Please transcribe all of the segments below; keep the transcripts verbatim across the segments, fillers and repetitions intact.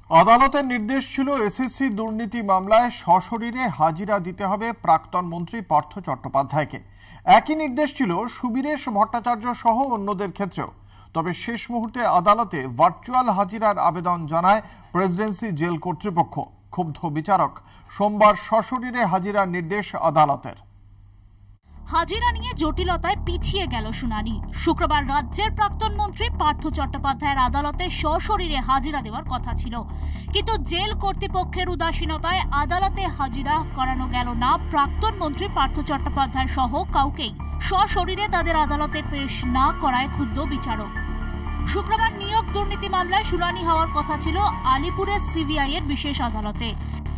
আদালতের নির্দেশ ছিল এসএসসি দুর্নীতি মামলায় সশরীরে হাজিরা দিতে হবে প্রাক্তন মন্ত্রী পার্থ চট্টোপাধ্যায়কে। একই নির্দেশ ছিল সুবীরেশ ভট্টাচার্য সহ অন্যদের ক্ষেত্রেও। তবে শেষ মুহূর্তে আদালতে ভার্চুয়াল হাজিরার আবেদন জানায় প্রেসিডেন্সি জেল কর্তৃপক্ষ। ক্ষুব্ধ বিচারক সোমবার সশরীরে হাজিরার নির্দেশ আদালতের। হাজিরা নিয়ে জটিলতায় পিছিয়ে গেল শুনানি। শুক্রবার রাজ্যের প্রাক্তন মন্ত্রী পার্থ চট্টোপাধ্যায়ের আদালতে সশরীরে হাজিরা দেওয়ার কথা ছিল, কিন্তু জেল কর্তৃপক্ষের উদাসীনতায় আদালতে হাজিরা করানো গেল না প্রাক্তন মন্ত্রী পার্থ চট্টোপাধ্যায় সহ কাউকেই। সশরীরে তাদের আদালতে পেশ না করায় ক্ষুব্ধ বিচারক। শুক্রবার নিয়োগ দুর্নীতি মামলায় শুনানি হওয়ার কথা ছিল আলিপুরের সিবিআই এর বিশেষ আদালতে।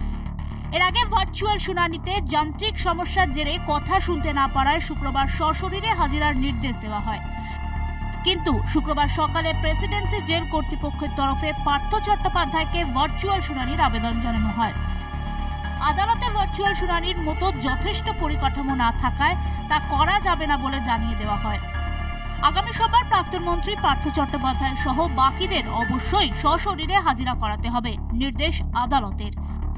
এর আগে ভার্চুয়াল শুনানিতে যান্ত্রিক সমস্যার জেরে কথা শুনতে না পারায় শুক্রবার সশরীরে হাজিরার নির্দেশ দেওয়া হয়, কিন্তু শুক্রবার সকালে প্রেসিডেন্সি জেল কর্তৃপক্ষের তরফে পার্থ চট্টোপাধ্যায়কে ভার্চুয়াল শুনানির আবেদন জানানো হয়। আদালতে ভার্চুয়াল শুনানির মতো যথেষ্ট পরিকাঠামো না থাকায় তা করা যাবে না বলে জানিয়ে দেওয়া হয়। আগামী সোমবার প্রাক্তন মন্ত্রী পার্থ চট্টোপাধ্যায় সহ বাকিদের অবশ্যই সশরীরে হাজিরা করাতে হবে, নির্দেশ আদালতের।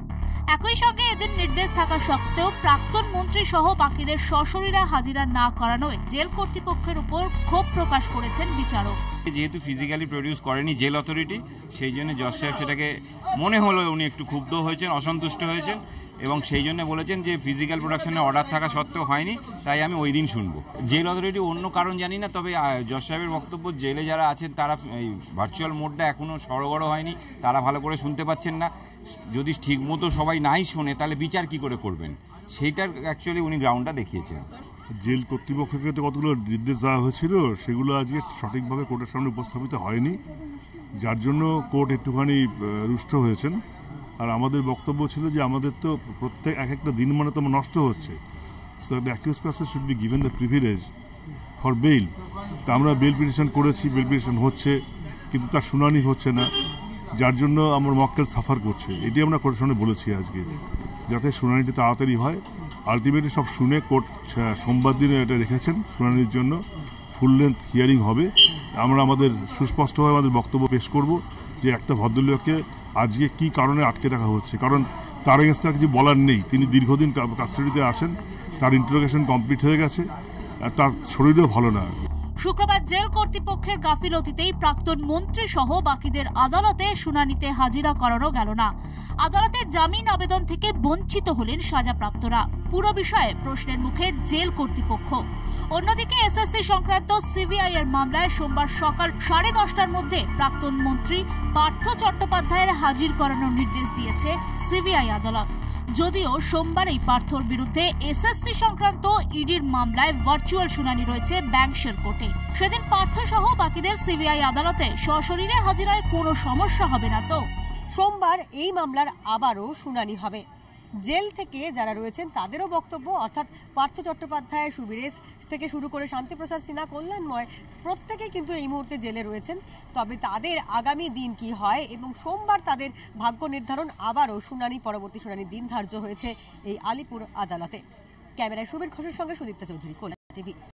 একই সঙ্গে এদের নির্দেশ থাকা সত্ত্বেও প্রাক্তন মন্ত্রী সহ বাকিদের সশরীরে হাজিরা না করানোয় জেল কর্তৃপক্ষের উপর ক্ষোভ প্রকাশ করেছেন বিচারক। যেহেতু ফিজিক্যালি প্রডিউস করেনি জেল অথরিটি, সেই জন্য জজ সাহেব সেটাকে মনে হলো উনি একটু ক্ষুব্ধ হয়েছেন, অসন্তুষ্ট হয়েছেন এবং সেই জন্য বলেছেন যে ফিজিক্যাল প্রোডাকশনের অর্ডার থাকা সত্ত্বেও হয়নি, তাই আমি ওই দিন শুনবো। জেল অথরিটি অন্য কারণ জানি না, তবে জজ সাহেবের বক্তব্য জেলে যারা আছেন তারা এই ভার্চুয়াল মোডটা এখনও সরগড় হয়নি, তারা ভালো করে শুনতে পাচ্ছেন না। যদি ঠিকমতো সবাই নাই শোনে তাহলে বিচার কি করে করবেন, সেইটার অ্যাকচুয়ালি উনি গ্রাউন্ডটা দেখিয়েছেন। জেল কর্তৃপক্ষকে তো কতগুলো নির্দেশ দেওয়া হয়েছিল, সেগুলো আজকে সঠিকভাবে কোর্টের সামনে উপস্থাপিত হয়নি, যার জন্য কোর্ট একটুখানি রুষ্ট হয়েছেন। আর আমাদের বক্তব্য ছিল যে আমাদের তো প্রত্যেক এক একটা দিন মানে তো নষ্ট হচ্ছে, so the accused person should be given the privilege for bail. তা আমরা বেল পিটিশন করেছি, বেল পিটিশন হচ্ছে, কিন্তু তার শুনানি হচ্ছে না, যার জন্য আমার মক্কেল সাফার করছে। এটি আমরা কোর্টের সামনে বলেছি আজকে, যাতে শুনানিটি তাড়াতাড়ি হয়। আলটিমেটলি সব শুনে কোর্ট সোমবার দিনে এটা রেখেছেন শুনানির জন্য, ফুল লেন্থ হিয়ারিং হবে। আমরা আমাদের সুস্পষ্টভাবে আমাদের বক্তব্য পেশ করব যে একটা ভদ্রলোককে আজকে কি কারণে আটকে রাখা হচ্ছে, কারণ তার এগেন্সটে আর কিছু বলার নেই। তিনি দীর্ঘদিন কাস্টাডিতে আছেন, তার ইন্টারোগেশন কমপ্লিট হয়ে গেছে, তার শরীরও ভালো না। শুক্রবার জেল কর্তৃপক্ষের গাফিলতিতেই প্রাক্তন মন্ত্রী সহ বাকিদের আদালতে শুনানিতে হাজিরা করানো গেল না। আদালতে জামিন আবেদন থেকে বঞ্চিত হলেন সাজাপ্রাপ্তরা। পুরো বিষয়ে প্রশ্নের মুখে জেল কর্তৃপক্ষ। অন্যদিকে এসএসসি সংক্রান্ত সিবিআই এর মামলায় সোমবার সকাল সাড়ে দশটার মধ্যে প্রাক্তন মন্ত্রী পার্থ চট্টোপাধ্যায়ের হাজির করানোর নির্দেশ দিয়েছে সিবিআই আদালত। যদিও সোমবার এই পার্থর বিরুদ্ধে এসএসসি সংক্রান্ত ইডির মামলায় ভার্চুয়াল শুনানি রয়েছে ব্যাংকশের কোর্টে। সেদিন পার্থ সহ বাকিদের সিবিআই আদালতে সশরীরে হাজিরায় কোনো সমস্যা হবে না তো? সোমবার এই মামলার আবারও শুনানি হবে। জেল থেকে যারা রয়েছেন তাদেরও বক্তব্য, অর্থাৎ পার্থ চট্টোপাধ্যায়, সুবীরেশ থেকে শুরু করে শান্তিপ্রসাদ সিনহা, কল্যাণময়, প্রত্যেকেই কিন্তু এই মুহূর্তে জেলে রয়েছেন। তবে তাদের আগামী দিন কি হয় এবং সোমবার তাদের ভাগ্য নির্ধারণ, আবারও শুনানি, পরবর্তী শুনানির দিন ধার্য হয়েছে এই আলিপুর আদালতে। ক্যামেরায় সুবীর ঘোষের সঙ্গে সুদীপ্তা চৌধুরী, কল্যাণ টিভি।